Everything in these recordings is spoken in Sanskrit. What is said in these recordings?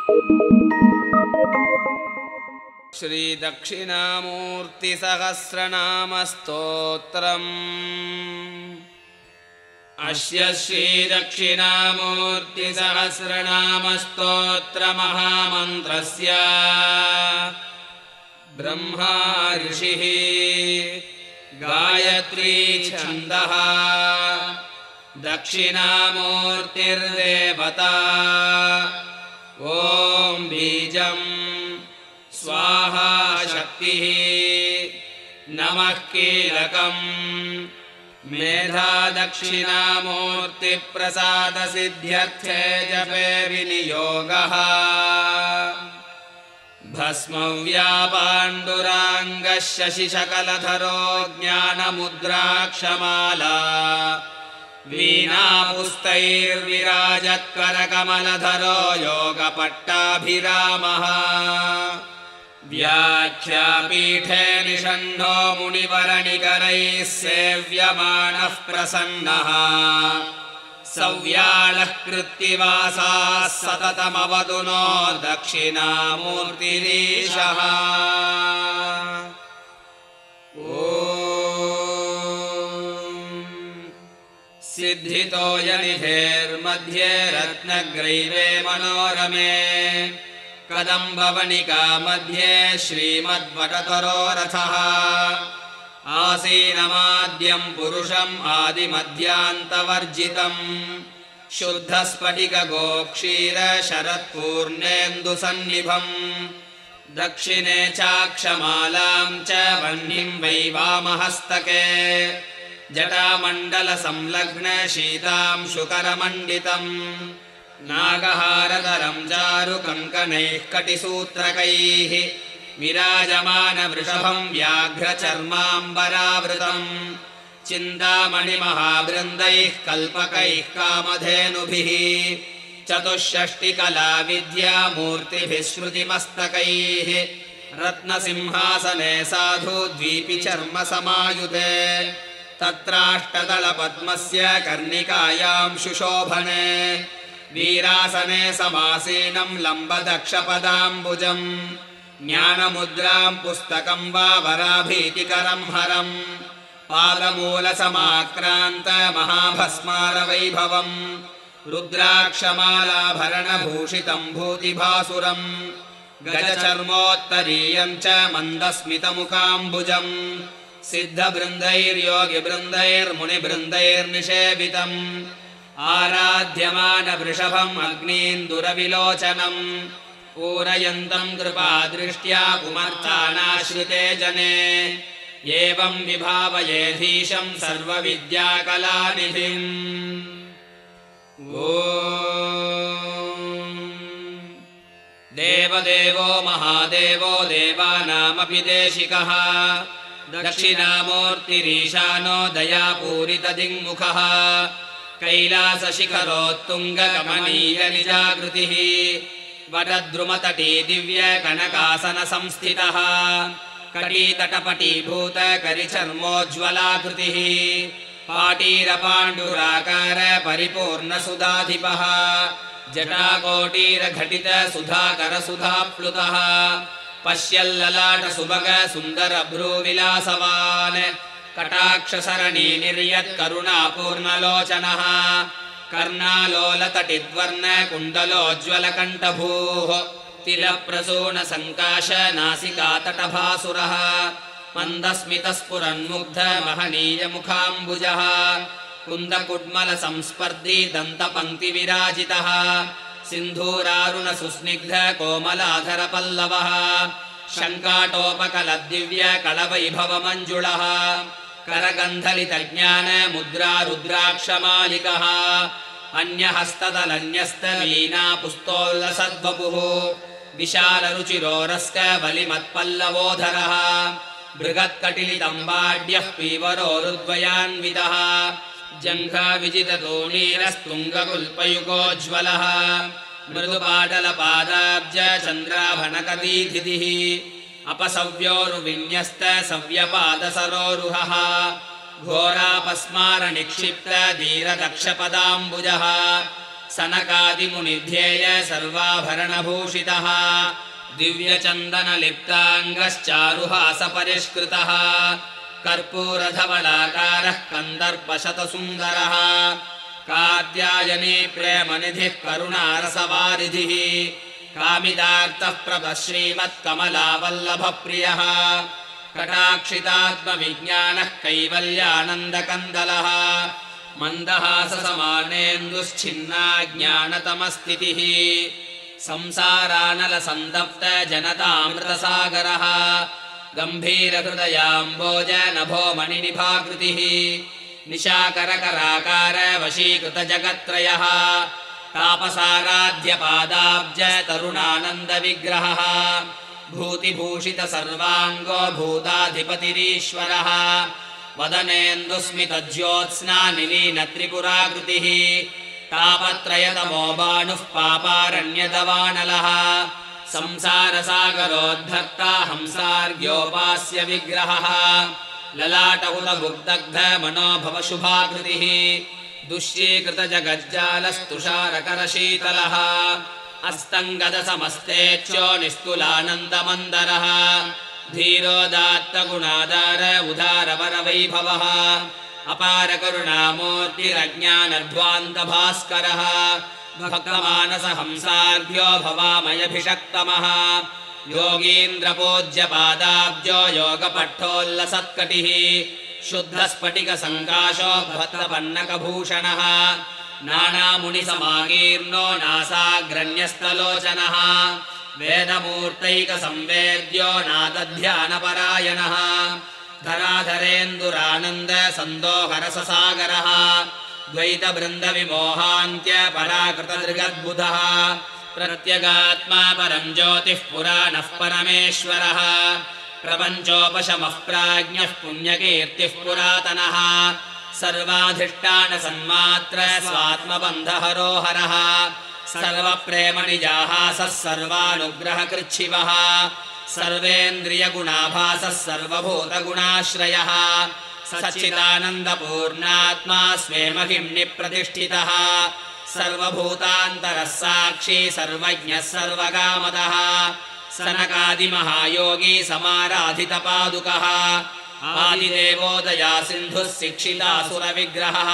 श्री दक्षिणामूर्ति सहस्रनाम स्तोत्रम्। अस्य श्री दक्षिणामूर्ति सहस्रनाम स्तोत्र महामन्त्रस्य ब्रह्मा ऋषिः गायत्री छन्दः दक्षिणामूर्तिर्देवता ॐ बीजम् स्वाहा शक्तिः नमः कीलकम् मेधा दक्षिणामूर्ति प्रसाद सिद्ध्यर्थे जपे विनियोगः भस्मव्यापाण्डुराङ्गः शशिशकलधरो ज्ञानमुद्राक्षमाला वीणापुस्तैर्विराजत्करकमलधरो योगपट्टाभिरामः व्याख्यापीठे निषण्णो मुनिवरनिकरैः सेव्यमानः प्रसन्नः सव्याळः कृत्तिवासाः सततमवतु नो दक्षिणामूर्तिरीशः। सिद्धितो यनिधेर्मध्ये रत्नग्रैवे मनोरमे कदम्बवनिका मध्ये श्रीमद्वटतरो रथः आसीनमाद्यं पुरुषम् आदिमध्यान्तवर्जितम् शुद्धस्फटिकगोक्षीर शरत्पूर्णेन्दुसन्निभम् दक्षिणे चाक्षमालां च वह्निं वै वामहस्तके जटामण्डलसंलग्न शीतां शुकरमण्डितम् नागहारधरं चारुकङ्कणैः कटिसूत्रकैः विराजमानवृषभं व्याघ्रचर्माम्बरावृतम् चिन्तामणिमहावृन्दैः कल्पकैः कामधेनुभिः चतुष्षष्टिकलाविद्यामूर्तिभिः श्रुतिमस्तकैः रत्नसिंहासने साधुद्वीपि चर्मसमायुते तत्राष्टदलपद्मस्य कर्णिकायां शुशोभने वीरासने समासीनं लम्बदक्षपदाम्बुजम् ज्ञानमुद्रां पुस्तकं वा वराभीतिकरं हरम् पादमूलसमाक्रान्त महाभस्मारवैभवम् रुद्राक्षमालाभरणभूषितं भूतिभासुरम् गजचर्मोत्तरीयं च मन्दस्मितमुखाम्बुजम् सिद्धबृन्दैर्योगिबृन्दैर्मुनिबृन्दैर्निषेवितम् आराध्यमानवृषभम् अग्नीन्दुरविलोचनम् पूरयन्तम् कृपादृष्ट्या पुमर्थानाश्रिते जने एवं विभावयेधीशम् सर्वविद्याकलानिधिम्। ॐ देवदेवो महादेवो देवानामपि देशिकः दक्षिणामूर्तिरीशानो दयापूरितदिङ्मुखः कैलासशिखरोत्तुङ्गकमनीयनिजाकृतिः वटद्रुमतटी दिव्यकनकासनसंस्थितः कटीतटपटीभूतकरिचर्मोज्ज्वलाकृतिः पाटीरपाण्डुराकार परिपूर्णसुधाधिपः जटाकोटीरघटितसुधाकरसुधाप्लुतः पश्यल्ललाटसुभगसुन्दरभ्रूविलासवान् कटाक्षसरणी निर्यत्करुणापूर्णलोचनः कर्णालोलतटिद्वर्णकुण्डलोज्ज्वलकण्ठभूः तिलप्रसूनसङ्काशनासिकातटभासुरः मन्दस्मितस्फुरन्मुग्धमहनीयमुखाम्बुजः कुन्दकुड्मलसंस्पर्धी दन्तपङ्क्तिविराजितः सिन्धूरारुणसुस्निग्धकोमलाधरपल्लवः शङ्काटोपकलद्दिव्यकलवैभवमञ्जुळः करगन्धलितज्ञानमुद्रारुद्राक्षमालिकः अन्यहस्तदलन्यस्तवीणापुस्तोल्लसद्वपुः विशालरुचिरोरस्कबलिमत्पल्लवोधरः बृहत्कटिलितम्बाड्यः पीवरोरुद्वयान्वितः जङ्घाविजिततोणीरस्तुङ्गकुल्पयुगोज्ज्वलः मृदुपाटलपादाब्जचन्द्राभणकदीधितिः अपसव्योरुविन्यस्तसव्यपादसरोरुहः घोरापस्मारनिक्षिप्तधीरदक्षपदाम्बुजः सनकादिमुनिध्येय सर्वाभरणभूषितः दिव्यचन्दनलिप्ताङ्गश्चारुहासपरिष्कृतः कर्पूरधवलाकारः कन्दर्पशतसुन्दरः कात्यायनी प्रेमनिधिः करुणारसवारिधिः कामितार्थः प्रभः श्रीमत्कमलावल्लभप्रियः कटाक्षितात्मविज्ञानः कैवल्यानन्दकन्दलः मन्दहाससमानेन्दुश्छिन्ना ज्ञानतमस्थितिः संसारानलसन्दप्तजनतामृतसागरः गम्भीरहृदयाम्बोजनभो मणिनिभाकृतिः निशाकरकराकार वशीकृतजगत्त्रयः तापसाराध्यपादाब्ज तरुणानन्दविग्रहः भूतिभूषितसर्वाङ्गो भूताधिपतिरीश्वरः वदनेन्दुस्मितज्योत्स्ना निलीनत्रिपुराकृतिः तापत्रयतमो बाणुः पापारण्यदवानलः संसारसागरोद्धर्ता हंसार्घ्योपास्य विग्रहः ललाटहुतभुग्दग्ध मनोभवशुभाकृतिः दुष्यीकृतजगज्जालस्तुषारकरशीतलः अस्तङ्गदसमस्तेच्छो निस्तुलानन्दमन्दरः धीरोदात्तगुणादार उदारवरवैभवः अपारकरुणामूर्तिरज्ञानध्वान्तभास्करः भक्तमानसहंसार्घ्यो भवामयभिषक्तमः योगीन्द्रपूज्यपादाब्जो योगपट्टोल्लसत्कटिः शुद्धस्फटिकसङ्काशो भक्तपन्नकभूषणः नानामुनिसमाकीर्णो नासाग्रण्यस्तलोचनः वेदमूर्तैकसंवेद्यो नादध्यानपरायणः धराधरेन्दुरानन्दसन्दोहरससागरः द्वैतबृन्दविमोहान्त्यपराकृतदृगद्बुधः प्रत्यगात्मा परं ज्योतिः पुराणः परमेश्वरः प्रपञ्चोपशमः प्राज्ञः पुण्यकीर्तिः पुरातनः सर्वाधिष्ठानसन्मात्र स्वात्मबन्धहरोहरः सर्वप्रेमनिजाहासः सर्वानुग्रहकृच्छिवः सर्वेन्द्रियगुणाभासः सर्वभूतगुणाश्रयः सच्चिदानन्दपूर्णात्मा स्वे महिम्नि प्रतिष्ठितः सर्वभूतान्तरः साक्षी सर्वज्ञः सर्वकामदः सनकादिमहायोगी समाराधितपादुकः आदिदेवो दयासिन्धुः शिक्षितासुरविग्रहः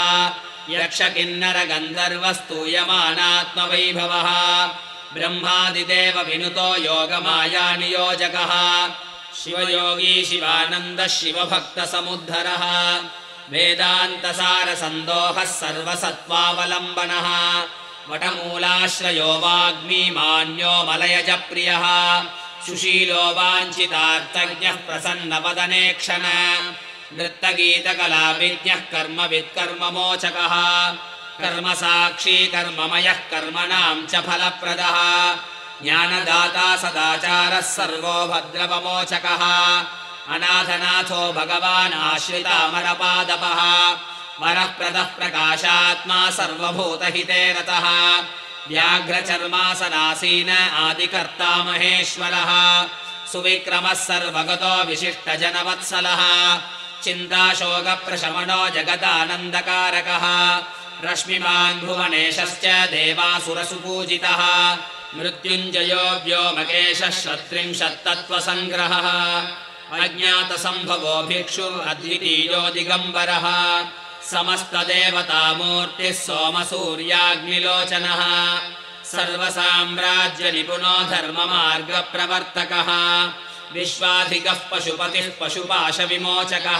यक्षकिन्नरगन्धर्वस्तूयमानात्मवैभवः ब्रह्मादिदेव विनुतो योगमायानियोजकः शिवयोगी शिवानन्दः शिवभक्तसमुद्धरः वेदान्तसारसन्दोहः सर्वसत्त्वावलम्बनः वटमूलाश्रयो वाग्मी मान्यो मलयजप्रियः सुशीलो वाञ्छितार्थज्ञः प्रसन्नवदने क्षण नृत्तगीतकलाविज्ञः कर्मवित्कर्ममोचकः कर्मसाक्षी कर्ममयः कर्मणां च फलप्रदः ज्ञानदाता सदाचारः सर्वो भद्रवमोचकः अनाथनाथो भगवान् आश्रितामरपादपः वरप्रदः प्रकाशात्मा सर्वभूतहिते रतः व्याघ्रचर्मासनासीन आदिकर्ता महेश्वरः सुविक्रमः सर्वगतो विशिष्टजनवत्सलः चिन्ताशोकप्रशमनो जगदानन्दकारकः रश्मिमान् भुवनेशश्च देवासुरसुपूजितः मृत्युञ्जयो व्योमकेशः षट्त्रिंशत्तत्त्वसङ्ग्रहः अज्ञातसम्भवो भिक्षुरद्वितीयो दिगम्बरः समस्तदेवतामूर्तिः सोमसूर्याग्निलोचनः सर्वसाम्राज्यनिपुनो धर्ममार्गप्रवर्तकः विश्वाधिकः पशुपतिः पशुपाशविमोचकः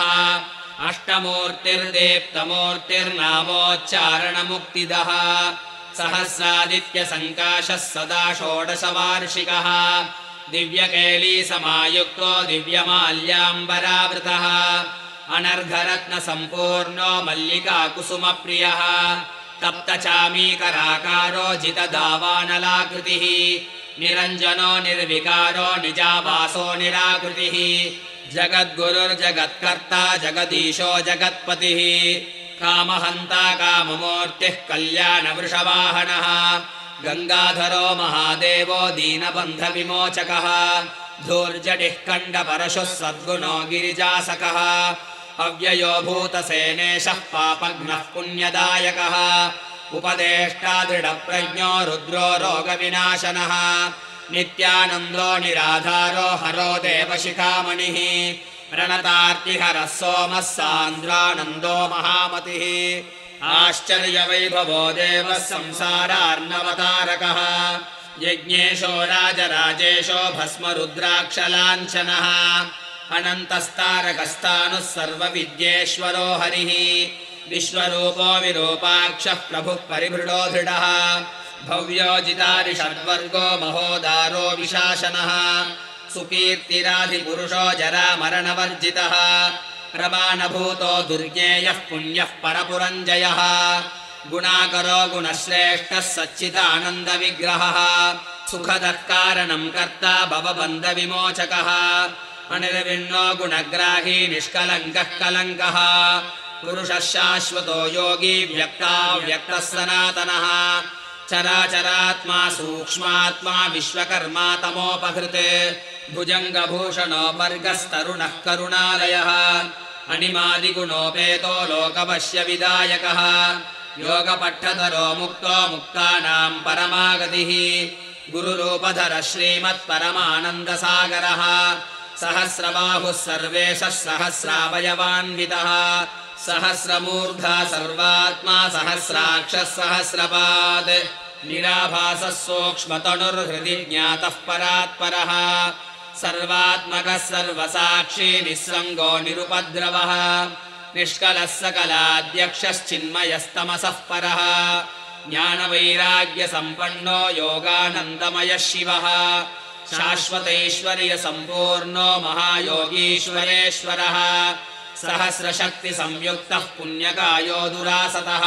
अष्टमूर्तिर्देप्तमूर्तिर्नामोच्चारणमुक्तिदः सहस्रादित्यसङ्काशः सदा षोडशवार्षिकः दिव्यकेलीसमायुक्तो दिव्यमाल्याम्बरावृतः अनर्घरत्नसम्पूर्णो मल्लिकाकुसुमप्रियः तप्तचामीकराकारो जितदावानलाकृतिः निरञ्जनो निर्विकारो निजावासो निराकृतिः जगद्गुरुर्जगत्कर्ता जगदीशो जगत्पतिः कामहन्ता काममूर्तिः कल्याणवृषवाहनः गङ्गाधरो महादेवो दीनबन्धविमोचकः धूर्जटिः कण्डपरशुः सद्गुणो उपदेष्टा दृढप्रज्ञो रुद्रो रोगविनाशनः नित्यानन्दो निराधारो हरो देवशिखामणिः प्रणतार्तिहरः सोमः सान्द्रानन्दो महामतिः आश्चर्यवैभवो देवः संसारार्णवतारकः यज्ञेशो राजराजेशो भस्मरुद्राक्षलाञ्छनः अनन्तस्तारकस्थानुः सर्वविद्येश्वरो हरिः विश्वरूपो विरूपाक्षः प्रभुः परिभृडो दृढः भव्योजितारिषड्वर्गो महोदारो विशासनः सुकीर्तिराधिपुरुषो जरामरणवर्जितः प्रमाणभूतो दुर्ज्ञेयः पुण्यः परपुरञ्जयः गुणाकरो गुणश्रेष्ठः सच्चिदानन्दविग्रहः सुखदः कारणं कर्ता भवबन्धविमोचकः अनिर्विण्णो गुणग्राही निष्कलङ्कः कलङ्कः पुरुषः शाश्वतो योगी व्यक्ताव्यक्तः सनातनः चराचरात्मा सूक्ष्मात्मा विश्वकर्मा तमोपहृते भुजङ्गभूषणो वर्गस्तरुणः करुणालयः अनिमादिगुणोपेतो लोकवश्यविदायकः योगपट्टधरो मुक्तो मुक्तानां परमागतिः गुरुरूपधरः श्रीमत्परमानन्दसागरः सहस्रबाहुः सर्वेशः सहस्रावयवान्वितः सहस्रमूर्धा सर्वात्मा सहस्राक्षः सहस्रपाद निराभासः सूक्ष्मतनुर्हृदि ज्ञातः परात्परः सर्वात्मकः सर्वसाक्षी निस्सङ्गो निरुपद्रवः निष्कलः सकलाध्यक्षश्चिन्मयस्तमसः परः ज्ञानवैराग्यसम्पन्नो योगानन्दमयः शिवः शाश्वतैश्वर्यसम्पूर्णो महायोगीश्वरेश्वरः सहस्रशक्तिसंयुक्तः पुण्यकायो दुरासतः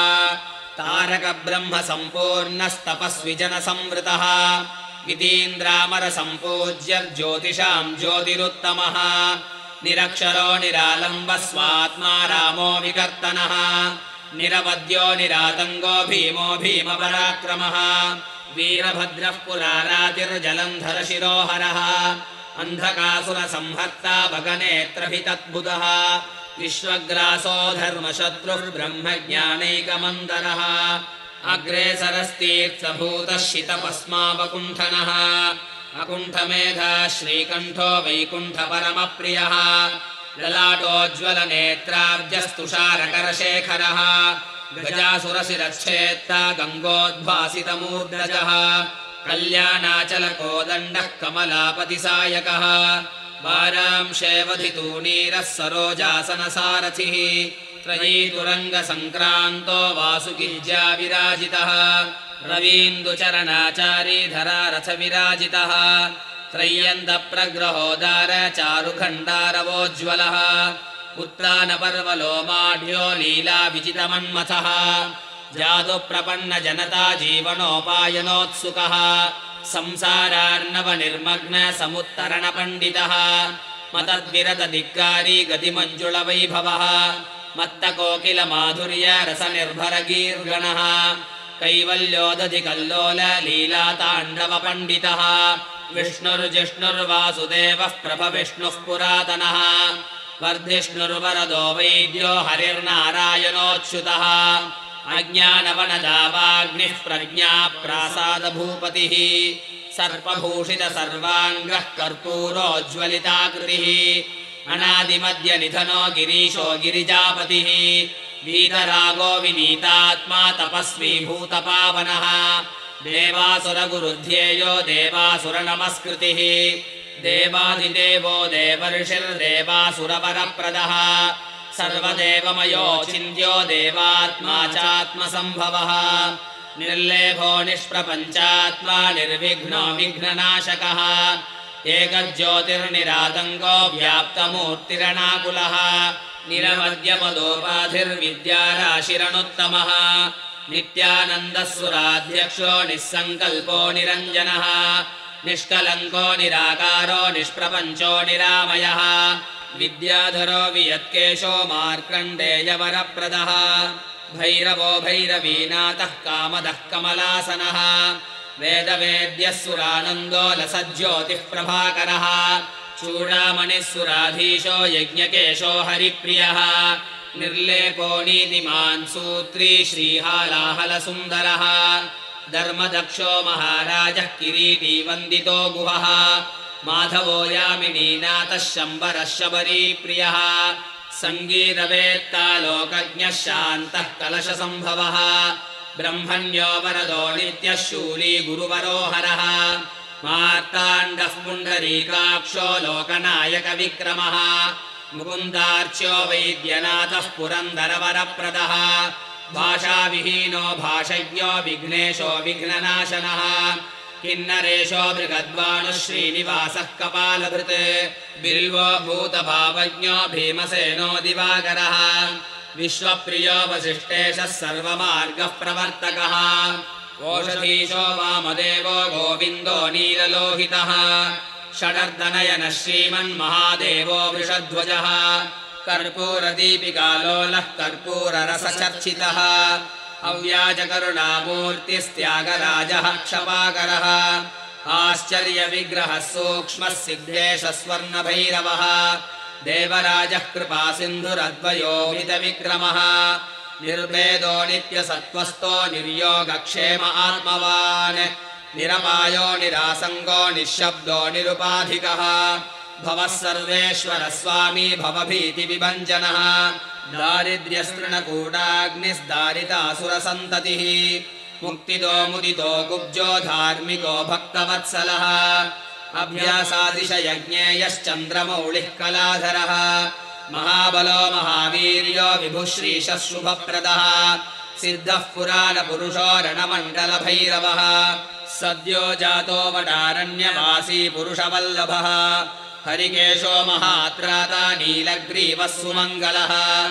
तारकब्रह्मसम्पूर्णस्तपस्विजनसंवृतः वितीन्द्रामरसम्पूज्य ज्योतिषां ज्योतिरुत्तमः निरक्षरो निरालम्बः स्वात्मा रामो विकर्तनः निरवद्यो निरातङ्गो भीमो भीमपराक्रमः वीरभद्रः पुरारातिर्जलन्धरशिरोहरः अन्धकासुरसंहर्ता भगनेत्रभितद्बुधः विश्वग्रासो धर्मशत्रुः ब्रह्मज्ञानैकमन्दरः अग्रेसरस्तीर्थभूतः शितपस्मावकुण्ठनः अकुण्ठमेधा श्रीकण्ठो वैकुण्ठपरमप्रियः ललाटोज्ज्वलनेत्राब्जस्तुषारकरशेखरः गजासुरशिरच्छेत्ता गङ्गोद्भासितमूर्धजः कल्याणाचलकोदण्डः कमलापतिसायकः वारांशेवधितूणीरः सरोजासनसारथिः त्रयीतुरङ्गसङ्क्रान्तो वासुगिज्या विराजितः रवीन्दुचरणाचारी धरारथविराजितः त्रय्यन्तप्रग्रहोदार चारुखण्डारवोज्ज्वलः उत्तानपर्वलोमाढ्यो लीलाविजितमन्मथः जादुप्रपन्नजनता जीवनोपायनोत्सुकः संसारार्णवनिर्मग्न समुत्तरणपण्डितः मतद्विरतधिक्कारी गतिमञ्जुलवैभवः मत्तकोकिलमाधुर्य रसनिर्भरगीर्गणः कैवल्योदधिकल्लोल लीलाताण्डवपण्डितः विष्णुर्जिष्णुर्वासुदेवः प्रभविष्णुः पुरातनः वर्धिष्णुर्वरदो वैद्यो हरिर्नारायणोच्युतः अज्ञानवनदावाग्निः प्रज्ञा प्रासादभूपतिः सर्पभूषितसर्वाङ्गः कर्पूरोज्ज्वलिताकृतिः अनादिमध्यनिधनो गिरीशो गिरिजापतिः वीतरागो विनीतात्मा तपस्वी भूतपावनः देवासुरगुरुध्येयो देवासुरनमस्कृतिः देवादिदेवो देवर्षिर्देवासुरवरप्रदः सर्वदेवमयो चिन्त्यो देवात्मा चात्मसम्भवः निर्लेभो निष्प्रपञ्चात्मा निर्विघ्नो विघ्ननाशकः एकज्योतिर्निरातङ्गो व्याप्तमूर्तिरणाकुलः निरवद्यपदोपाधिर्विद्याराशिरनुत्तमः नित्यानन्दः सुराध्यक्षो निःसङ्कल्पो निरञ्जनः निष्कलङ्को निराकारो निष्प्रपञ्चो निरामयः विद्याधरो वियत्केशो मार्कण्डेयवरप्रदः भैरवो भैरवीनाथः कामदः कमलासनः वेदवेद्यः सुरानन्दो लसज्योतिः प्रभाकरः चूडामणिः सुराधीशो यज्ञकेशो हरिप्रियः निर्लेपो नीतिमान् सूत्री श्रीहालाहलसुन्दरः धर्मदक्षो महाराजः किरीटी वन्दितो गुहः माधवो यामिनीनाथः शम्बरः शबरीप्रियः सङ्गीतवेत्ता लोकज्ञः शान्तः कलशसम्भवः ब्रह्मण्यो वरदो नित्यः शूली गुरुवरो हरः मार्ताण्डः पुण्डरीकाक्षो लोकनायकविक्रमः मुकुन्दार्च्यो वैद्यनाथः पुरन्दरवरप्रदः भाषाविहीनो भाषज्ञो विघ्नेशो विघ्ननाशनः किन्नरेशो मृगद्वाणुः श्रीनिवासः कपालभृत् बिल्वो भूतभावज्ञो भीमसेनो दिवाकरः विश्वप्रियो वसिष्ठेशः सर्वमार्गः प्रवर्तकः ओषधीशो वामदेवो गोविन्दो नीललोहितः षडर्दनयनः श्रीमन्महादेवो वृषध्वजः कर्पूरदीपिकालोलः कर्पूररसचर्चितः अव्याजकरुणामूर्तिस्त्यागराजः क्षपाकरः आश्चर्यविग्रहः सूक्ष्मः सिद्धेशः स्वर्णभैरवः देवराजः कृपासिन्धुरद्वयोभितविक्रमः निर्भेदो नित्यसत्त्वस्थो निर्योगक्षेम आत्मवान् निरपायो निरासङ्गो निःशब्दो निरुपाधिकः भवः सर्वेश्वरः स्वामी भवभीतिविभञ्जनः दारिद्र्यस्तृणकूटाग्निस्दारितासुरसन्ततिः मुक्तिदो मुदितो कुब्जो धार्मिको भक्तवत्सलः अभ्यासादिशयज्ञेयश्चन्द्रमौळिः कलाधरः महाबलो महावीर्यो विभुः श्रीशः शुभप्रदः सिद्धः पुराणपुरुषो रणमण्डलभैरवः सद्यो जातो वटारण्यवासी पुरुषवल्लभः हरिकेशो महात्राता नीलग्रीवः सुमङ्गलः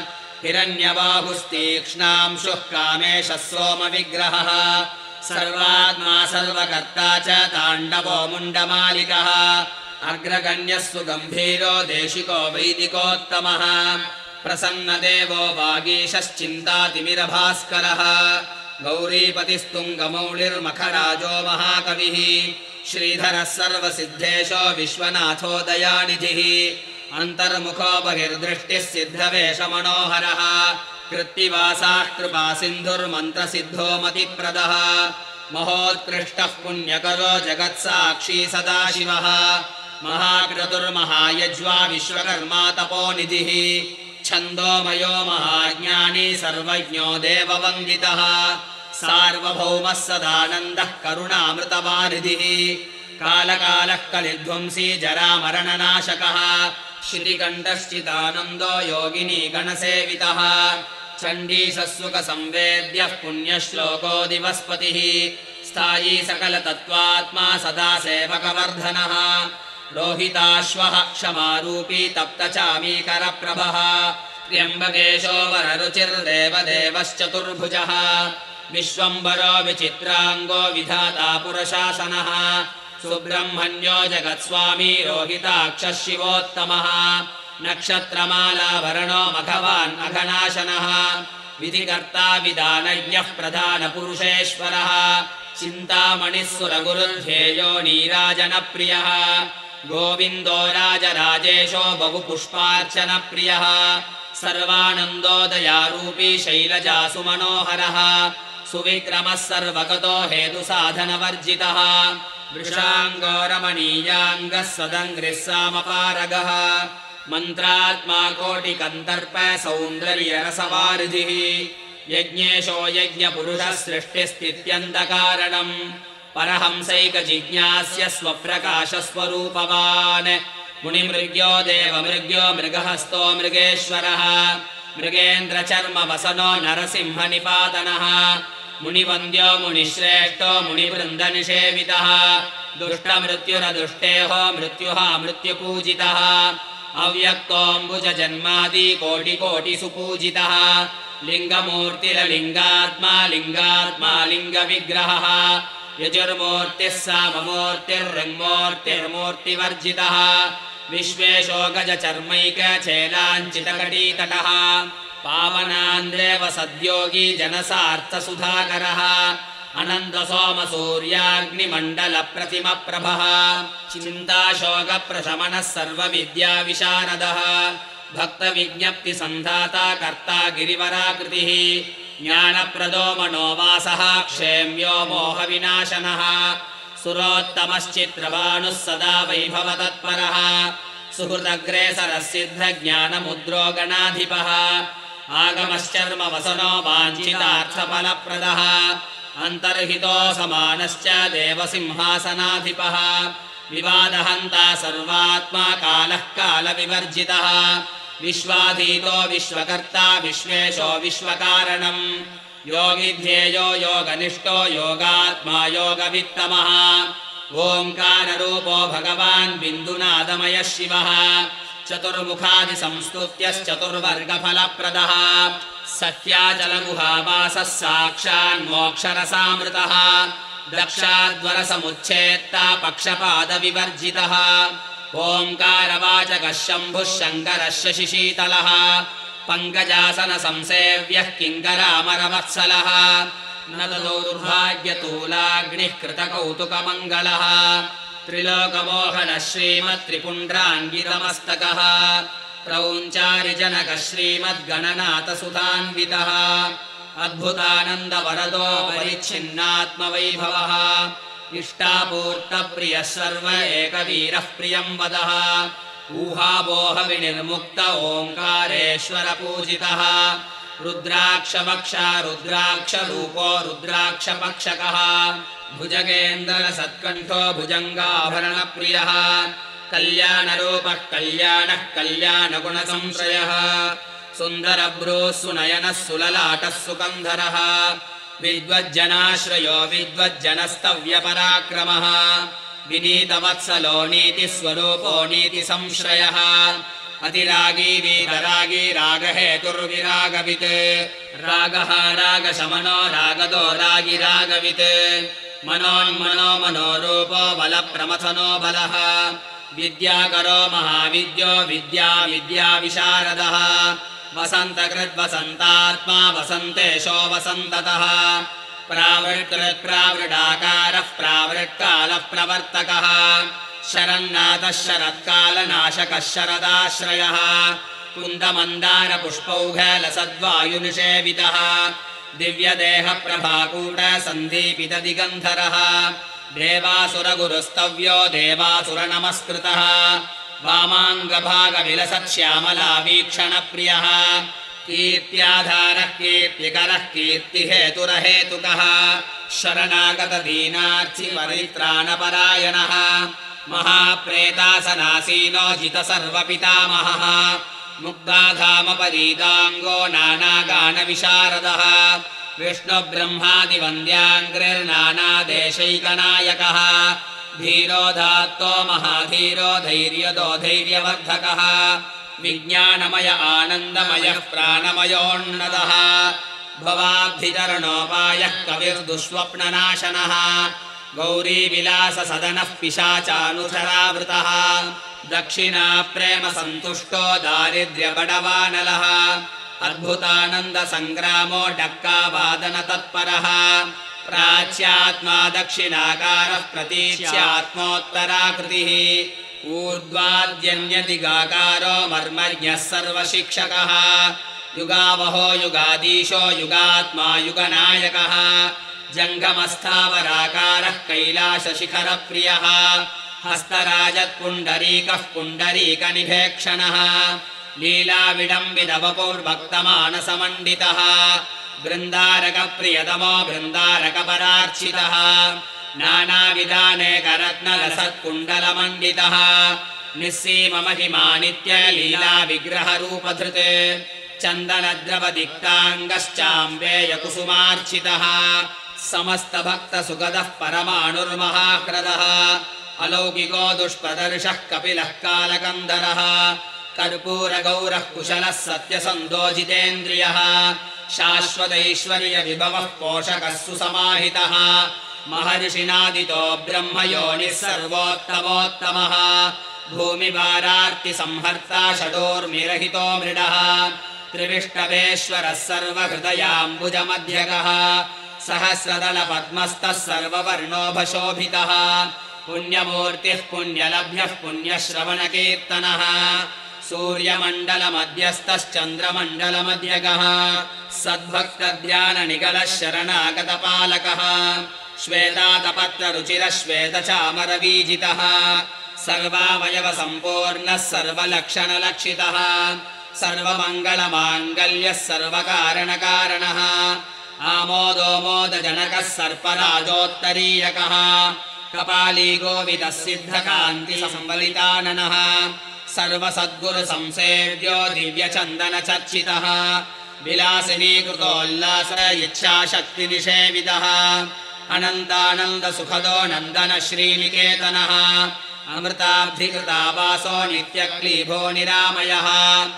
हिरण्यबाहुस्तीक्ष्णांशुः कामेशः सोमविग्रहः सर्वात्मा सर्वकर्ता च ताण्डवो मुण्डमालिकः अग्रगण्यः सुगम्भीरो देशिको वैदिकोत्तमः प्रसन्नदेवो वागीशश्चिन्तातिमिरभास्करः गौरीपतिस्तुङ्गमौळिर्मखराजो महाकविः श्रीधरः सर्वसिद्धेशो विश्वनाथो दयानिधिः अन्तर्मुखो बहिर्दृष्टिः सिद्धवेशमनोहरः कृत्तिवासाः कृपासिन्धुर्मन्त्रसिद्धो मतिप्रदः महोत्कृष्टः पुण्यकरो जगत्साक्षी सदाशिवः महाक्रतुर्महायज्वा विश्वकर्मा तपोनिधिः छन्दोमयो महाज्ञानी सर्वज्ञो देववन्दितः सार्वभौमः सदानन्दः करुणामृतवारिधिः कालकालः कलिध्वंसी जरामरणनाशकः श्रीकण्ठश्चिदानन्दो योगिनी गणसेवितः चण्डीसुखसंवेद्यः पुण्यश्लोको दिवस्पतिः स्थायी सकलतत्त्वात्मा सदा सेवकवर्धनः रोहिताश्वः क्षमारूपी तप्तचामीकरप्रभः त्र्यम्बकेशो वररुचिर्देवदेवश्चतुर्भुजः विश्वम्भरो विचित्राङ्गो विधाता पुरशासनः सुब्रह्मण्यो जगत्स्वामी रोहिताक्षः शिवोत्तमः नक्षत्रमालाभरणो मघवान् अघनाशनः विधिकर्ता विदानज्ञः प्रधानपुरुषेश्वरः चिन्तामणिः सुरगुरुध्येयो नीराजनप्रियः गोविन्दो राजराजेशो बहुपुष्पार्चनप्रियः सर्वानन्दोदयारूपी शैलजासु मनोहरः सुविक्रमः सर्वगतो हेतुसाधनवर्जितः वृषाङ्गो रमणीयाङ्गः सदङ्घ्रिः सामपारगः मन्त्रात्मा कोटिकन्तर्प सौन्दर्यरसवारिधिः यज्ञेशो यज्ञपुरुषः सृष्टिस्थित्यन्तकारणम् परहंसैकजिज्ञास्य स्वप्रकाशस्वरूपवान् मुनिमृग्यो देवमृग्यो मृगहस्तो मृगेश्वरः मृगेन्द्रचर्मवसनो नरसिंहनिपातनः मुनिवन्द्यो मुनिश्रेष्ठो मुनिवृन्दनिषेवितः दुष्टमृत्युरदुष्टेहो मृत्युः मृत्युपूजितः अव्यक्तोऽम्बुजजन्मादि कोटिकोटिसुपूजितः लिङ्गमूर्तिरलिङ्गात्मा लिङ्गात्मा लिङ्गविग्रहः यजुर्मूर्तिः साममूर्तिर्ऋङ्मूर्तिर्मूर्तिवर्जितः विश्वेशो गजचर्मैकचेलाञ्चितकटीतटः पावनान्द्रेव सद्योगी जनसार्थसुधाकरः अनन्तसोमसूर्याग्निमण्डलप्रतिमप्रभः चिन्ताशोकप्रशमनः सर्वविद्याविशारदः भक्तविज्ञप्तिसन्धाता कर्ता गिरिवराकृतिः ज्ञानप्रदो मनोवासः क्षेम्यो मोहविनाशनः सुरोत्तमश्चित्रभानुः सदा वैभवतत्परः सुहृदग्रेसरसिद्धज्ञानमुद्रो गणाधिपः आगमश्चर्मवसनो वाञ्छितार्थफलप्रदः अन्तर्हितो समानश्च देवसिंहासनाधिपः विवादहन्ता सर्वात्मा कालः कालविवर्जितः विश्वाधीतो विश्वकर्ता विश्वेशो विश्वकारणम् योगिध्येयो योगनिष्ठो योगात्मा योगवित्तमः ओङ्काररूपो भगवान् बिन्दुनादमयः शिवः चतुर्मुखादिसंस्तुत्यश्चतुर्वर्गफलप्रदः सत्याचलगुहावासः साक्षान्मोक्षरसामृतः दक्षाद्वरसमुच्छेत्ता पक्षपादविवर्जितः ओङ्कारवाचकः शम्भुः शङ्करः शशिशीतलः पङ्कजासनसंसेव्यः किङ्करामरवत्सलः न ततो दुर्भाग्यतूलाग्निः कृतकौतुकमङ्गलः त्रिलोकमोहनः श्रीमत्त्रिपुण्ड्राङ्गितमस्तकः प्रौञ्चारिजनकः श्रीमद्गणनाथसुतान्वितः अद्भुतानन्दवरदो परिच्छिन्नात्मवैभवः इष्टापूर्तप्रियः सर्व एकवीरः प्रियं वदः ऊहापोहविनिर्मुक्त ओङ्कारेश्वरपूजितः रुद्राक्षवक्षा रुद्राक्षरूपो रुद्राक्षपक्षकः भुजगेन्द्रसत्कण्ठो भुजङ्गाभरणप्रियः कल्याणरूपः कल्याणः कल्याणगुणसंश्रयः सुन्दरभ्रूः सुनयनः सुललाटः सुकन्धरः विद्वज्जनाश्रयो विद्वज्जनस्तव्यपराक्रमः विनीतवत्सलो नीतिस्वरूपो नीतिसंश्रयः अतिरागी वीतरागी रागहेतुर्विरागवित् रागः रागशमनो रागदो रागिरागवित् मनोन्मनो मनोरूपो बलप्रमथनो बलः विद्याकरो महाविद्यो विद्या विद्याविशारदः वसन्तकृद्वसन्तात्मा वसन्तेशो वसन्ततः प्रावृत्कृत्प्रावृडाकारः प्रावृत्कालः प्रवर्तकः शरन्नाथः शरत्कालनाशकः शरदाश्रयः कुन्दमन्दारपुष्पौघलसद्वायुनिषेवितः दिव्यदेहप्रभाकूटसन्दीपितदिगन्धरः देवासुरगुरुस्तव्यो देवासुरनमस्कृतः वामाङ्गभागविलसत्श्यामलावीक्षणप्रियः कीर्त्याधारः कीर्तिकरः कीर्तिहेतुरहेतुकः शरणागतदीनार्चिपरित्राणपरायणः महाप्रेतासनासीनो जितसर्वपितामहः मुक्ताधामपरीदाङ्गो नानागानविशारदः विष्णुब्रह्मादिवन्द्याङ्घ्रिर्नानादेशैकनायकः धीरोदात्तो महाधीरो धैर्यदो धैर्यवर्धकः विज्ञानमय आनन्दमयः प्राणमयोन्नतः भवाब्धितरणोपायः कविर्दुःस्वप्ननाशनः गौरीविलाससदनः पिशाचानुचरावृतः दक्षिणाप्रेमसन्तुष्टो दारिद्र्यबडवानलः अद्भुतानन्दसङ्ग्रामो डक्कावादनतत्परः प्राच्यात्मा दक्षिणाकारः प्रतीच्यात्मोत्तराकृतिः ऊर्ध्वाद्यन्यदिगाकारो मर्मज्ञः सर्वशिक्षकः युगावहो युगाधीशो युगात्मा युगनायकः जङ्गमस्थावराकारः कैलासशिखरप्रियः हस्तराजत्पुण्डरीकः पुण्डरीकनिभेक्षणः लीलाविडम्बितवपुर्भक्तमानसमण्डितः बृन्दारकप्रियतमो बृन्दारकपरार्चितः नानाविधानेकरत्नलसत्कुण्डलमण्डितः निस्सीममहिमानित्यलीलाविग्रहरूपधृत् चन्दनद्रवदिक्ताङ्गश्चाम्बेयकुसुमार्चितः समस्तभक्तसुगदः परमाणुर्महाक्रदः अलौकिको दुष्प्रदर्शः कपिलः कालकन्धरः कर्पूरगौरः कुशलः सत्यसन्दोजितेन्द्रियः शाश्वतैश्वर्यविभवः पोषकः सुसमाहितः महर्षिनादितो ब्रह्मयोनिः सर्वोत्तमोत्तमः भूमिभारार्तिसंहर्ता षडोर्मिरहितो मृडः त्रिविष्टवेश्वरः सर्वहृदयाम्बुजमध्यगः सहस्रदलपद्मस्तः सर्ववर्णोभशोभितः पुण्यमूर्तिः पुण्यलभ्यः पुण्यश्रवणकीर्तनः सूर्यमण्डलमध्यस्थश्चन्द्रमण्डलमध्यगः सद्भक्तध्याननिगलः शरणागतपालकः श्वेतातपत्ररुचिरः श्वेतचामरवीजितः सर्वावयवसम्पूर्णः सर्वलक्षणलक्षितः सर्वमङ्गलमाङ्गल्यः सर्वकारणकारणः आमोदोमोदजनकः सर्पराजोत्तरीयकः कपाली गोविदः सिद्धकान्तिसंवलिताननः सर्वसद्गुरुसंसेव्यो दिव्यचन्दनचर्चितः विलासिनीकृतोल्लास इच्छाशक्तिनिषेवितः अनन्तानन्दसुखदो नन्दन श्रीनिकेतनः अमृताब्धिकृतावासो नित्यक्लीभो निरामयः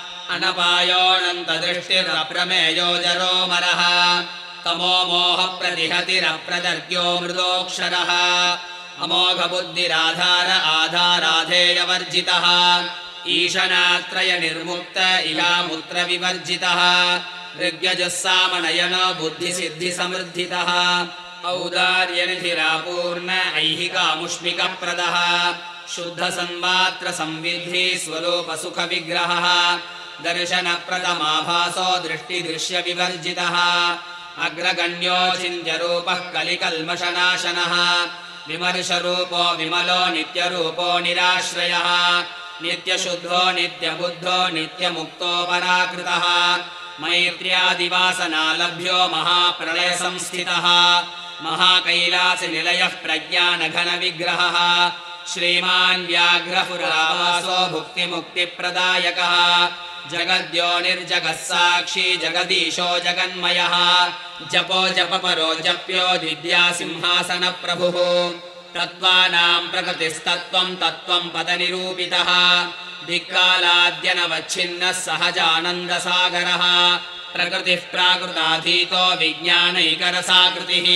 अनपायोऽनन्तदृष्टिरप्रमेयो जरोमरः तमो मोहप्रतिहतिरप्रदर्ग्यो मृदोऽक्षरः अमोघबुद्धिराधार आधाराधेयवर्जितः ईशनात्रयनिर्मुक्त इहामुत्रविवर्जितः ऋग्यजुस्सामनयनो बुद्धिसिद्धिसमृद्धितः औदार्यनिधिरापूर्ण ऐहिकामुष्मिकप्रदः शुद्धसन्मात्रसंविद्धि स्वरूपसुखविग्रहः दर्शनप्रदमाभासो दृष्टिदृश्यविवर्जितः अग्रगण्यो चिन्त्यरूपः कलिकल्मषनाशनः विमर्शरूपो विमलो नित्यरूपो निराश्रयः नित्यशुद्धो नित्यबुद्धो नित्यमुक्तो पराकृतः मैत्र्यादिवासनालभ्यो महाप्रलयसंस्थितः महाकैलासनिलयः प्रज्ञानघनविग्रहः श्रीमान् व्याघ्रपुरावासो भुक्तिमुक्तिप्रदायकः जगद्यो निर्जगः साक्षी जगदीशो जगन्मयः जपो जपपरो जप्यो दिव्यासिंहासनप्रभुः तत्त्वानां प्रकृतिस्तत्त्वं तत्त्वं पदनिरूपितः दिक्कालाद्यनवच्छिन्नः सहजानन्दसागरः प्रकृतिः प्राकृताधीतो विज्ञानैकरसाकृतिः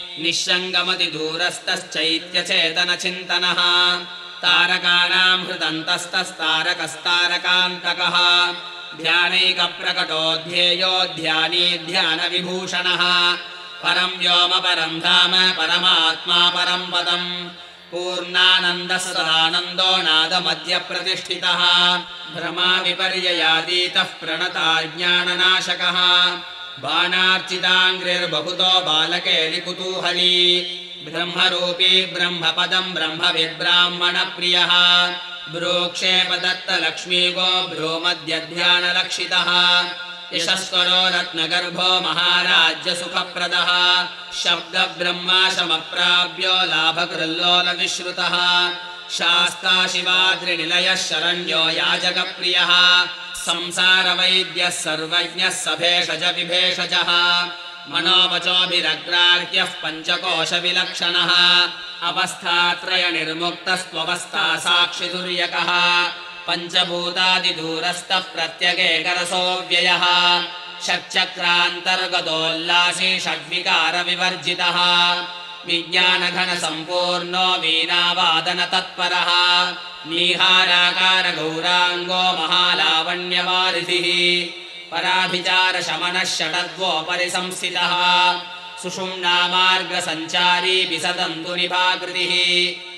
निःसङ्गमतिदूरस्तश्चैत्यचेतनचिन्तनः तारकाणां हृदन्तस्तस्तारकस्तारकान्तकः ध्यानैकप्रकटो ध्येयो ध्यानी ध्यानविभूषणः परं व्योम परं धाम परमात्मा परं पदम् पूर्णानन्दसदानन्दो नादमध्यप्रतिष्ठितः भ्रमाविपर्ययातीतः प्रणताज्ञाननाशकः बाणार्चिताङ्घ्रिर्बहुतो बालकेलिकुतूहली ब्रह्मरूपी ब्रह्मपदं ब्रह्मविद्ब्राह्मणप्रियः ब्रूक्षेपदत्तलक्ष्मीगो भ्रूमध्यध्यानलक्षितः यशस्करो रत्नगर्भो महाराज्यसुखप्रदः शब्दब्रह्माशमप्राप्यो लाभकृल्लोलविश्रुतः शास्ता शिवाद्रिनिलयः शरण्यो याजकप्रियः संसारवैद्यः सर्वज्ञः सभेषज विभेषजः मनोवचोभिरग्राह्यः पञ्चकोशविलक्षणः अवस्थात्रयनिर्मुक्तस्त्वस्था साक्षितुर्यकः पञ्चभूतादिदूरस्थः प्रत्यगेकरसोऽव्ययः षट्चक्रान्तर्गतोल्लासी षड्विकारविवर्जितः विज्ञानघनसम्पूर्णो वीणावादनतत्परः नीहाराकारगौराङ्गो महालावण्यवारिधिः पराभिचारशमनः षडद्वोपरि संस्थितः सुषुम्नामार्गसञ्चारी विसदन्तु निभाकृतिः